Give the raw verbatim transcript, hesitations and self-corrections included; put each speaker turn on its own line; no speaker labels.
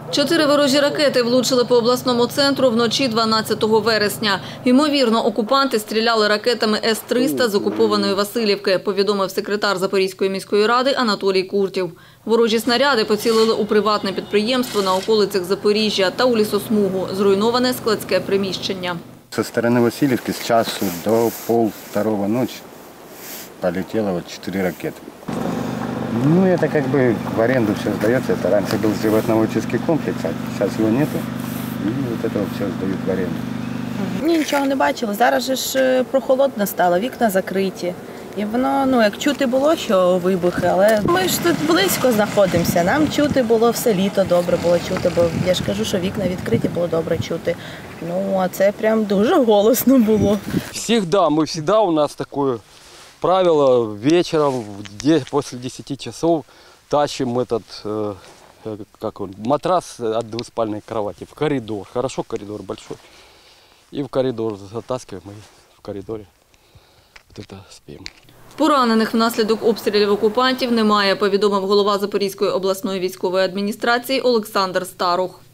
Чотири ворожі ракети влучили по обласному центру вночі дванадцятого вересня. Ймовірно, окупанти стріляли ракетами С триста з окупованої Василівки, повідомив секретар Запорізької міської ради Анатолій Куртів. Ворожі снаряди поцілили у приватне підприємство на околицях Запоріжжя та у лісосмугу, зруйноване складське приміщення.
Со стороны Васильевки с часу до пол второго ночи полетело вот четыре ракеты. Ну, это как бы в аренду все сдается. Это раньше был животноводческий комплекс, а сейчас его нету. И вот это вот все сдают в аренду.
Ні, нічого не бачили. Зараз же ж прохолодно стало, вікна закриті. І воно, ну, як чути було, що вибухи, але ми ж тут близько знаходимося. Нам чути було все літо, добре було чути, бо я ж кажу, що вікна відкриті, було добре чути. Ну, а це прям дуже голосно було.
Всегда, мы всегда, у нас такое правило, вечером, после десяти часов тащим этот, э, как он, матрас от двуспальной кровати в коридор. Хорошо, коридор большой. И в коридор затаскиваем, и в коридоре вот это спим.
Поранених внаслідок обстрілів окупантів немає, повідомив голова Запорізької обласної військової адміністрації Олександр Старух.